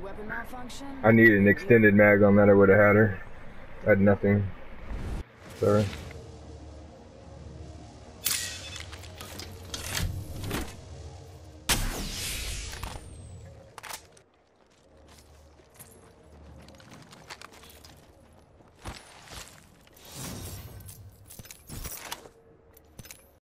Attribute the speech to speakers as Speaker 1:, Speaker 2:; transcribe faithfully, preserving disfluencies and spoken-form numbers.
Speaker 1: weapon malfunction?
Speaker 2: I needed an extended mag on that. I would have had her. I had nothing. Sorry.